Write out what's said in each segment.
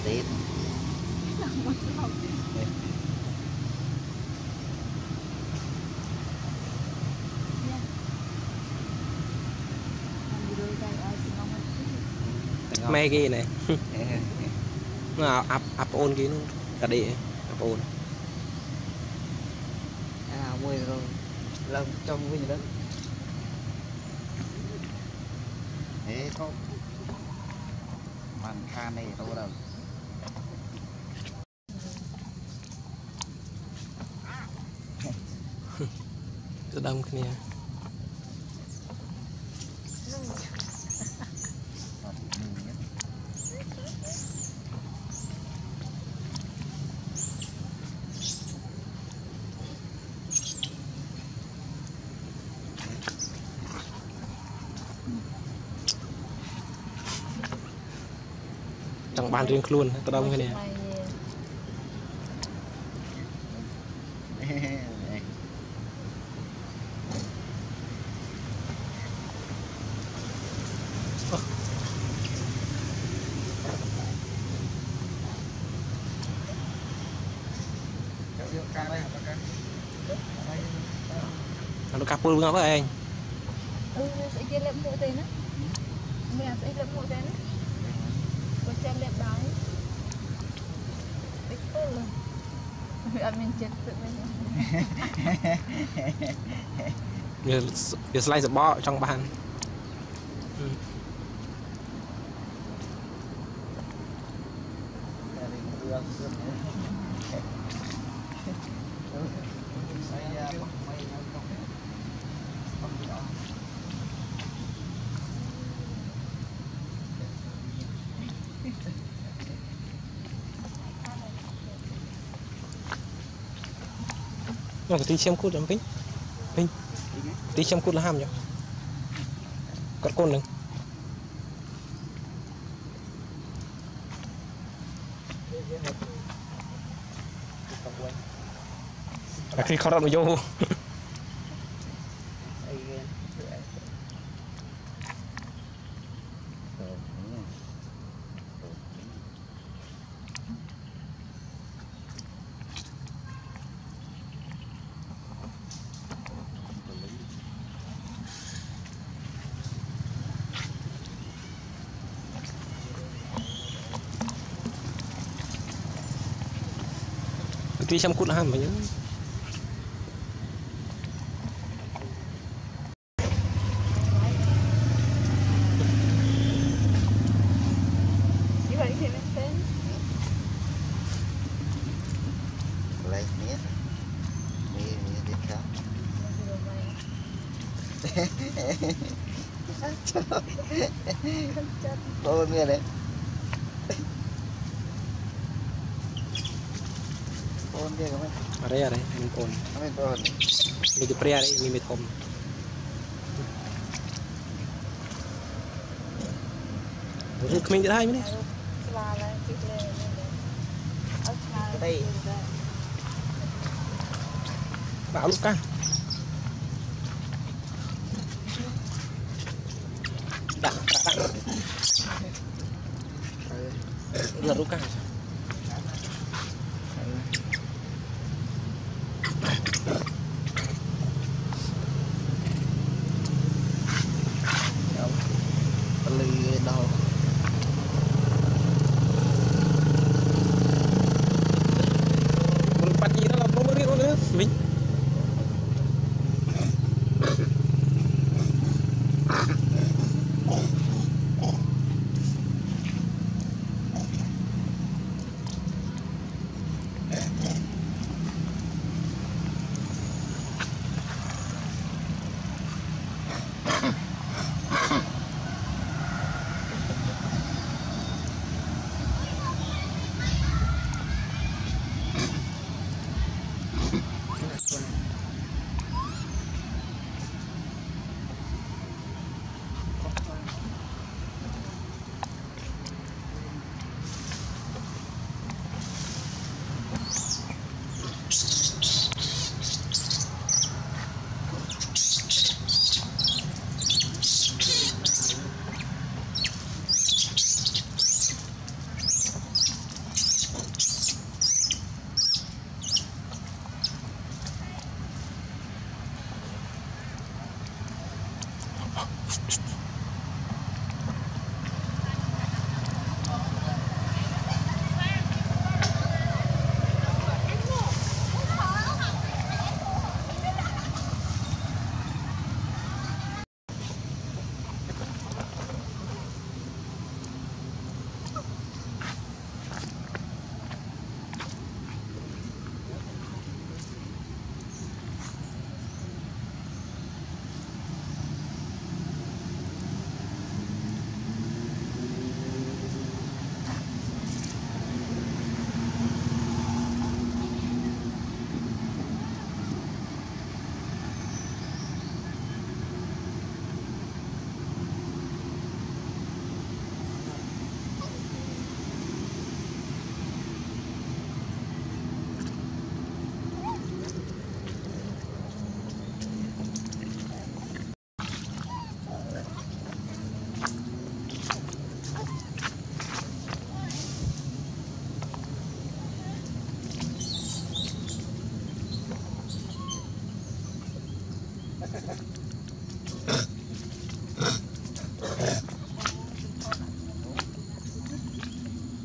tết mấy cái này nó áp ôn cái nó cả đi áp ôn mùi rồi làm trong vinh đó thế có màn khan này đâu đâu rất đông cái này trong bàn riêng luôn có đông cái này nó cặp luôn không anh sẽ chia lệm mũi tên á mẹ sẽ lệm mũi tên á với chân lệm đói tích luôn ăn mình chết tự mình việc slice bó trong bàn nó cái tí xem cút làm pin tí xem cút là ham nhỉ con đừng khi khó đọc vô tí xem cút là ham mà nhớ lấy mía đi cá tôi mía đấy ôn kia không ở đây mình ôn mình chụp ra đấy mình thom rút mình được hai mươi đây bảo lúc ca đặt là lúc ca lì đâu bắt gì đó là không biết nữa mình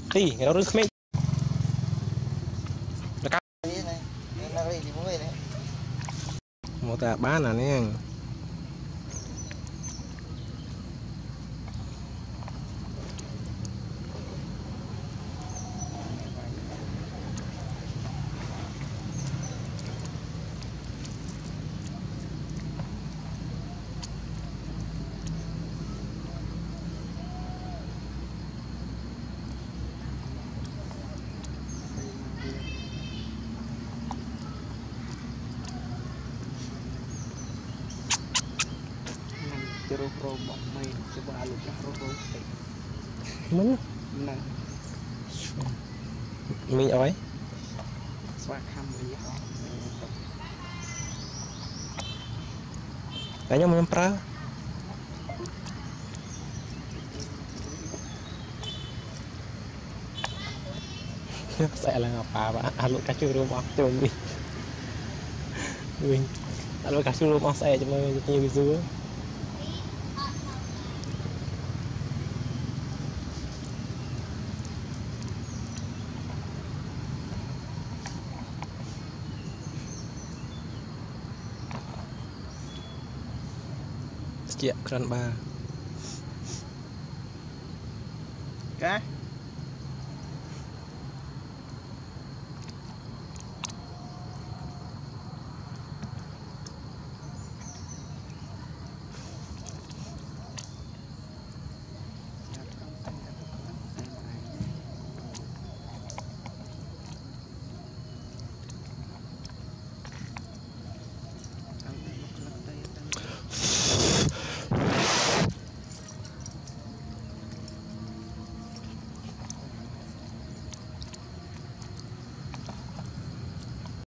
tí nó rước mấy Cái này nó đi thì mới này. một ta bán là nè Chero pro bọc mày coba lu cah pro mình nè mình ơi xóa khăm đi họ tại nhau mình pra sẽ là apa pak aluk kacau rumah cuma mình aluk kacau rumah saya cuma punya visual sejak keren ba cái